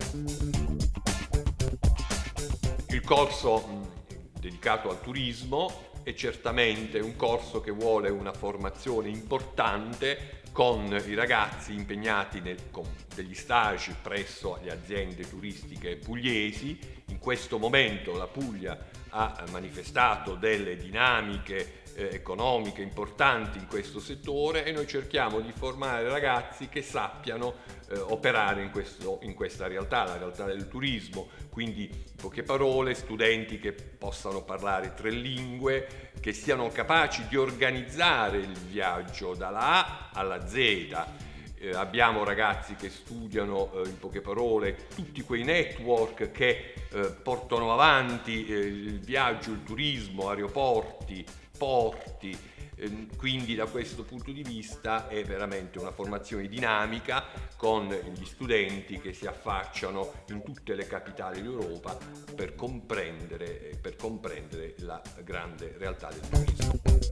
Il corso dedicato al turismo è certamente un corso che vuole una formazione importante con i ragazzi impegnati con degli stage presso le aziende turistiche pugliesi. In questo momento la Puglia ha manifestato delle dinamiche economiche importanti in questo settore e noi cerchiamo di formare ragazzi che sappiano operare in questa realtà, la realtà del turismo, quindi in poche parole studenti che possano parlare 3 lingue, che siano capaci di organizzare il viaggio dalla A alla Z. Abbiamo ragazzi che studiano in poche parole tutti quei network che portano avanti il viaggio, il turismo, aeroporti, porti, quindi da questo punto di vista è veramente una formazione dinamica con gli studenti che si affacciano in tutte le capitali d'Europa per comprendere la grande realtà del turismo.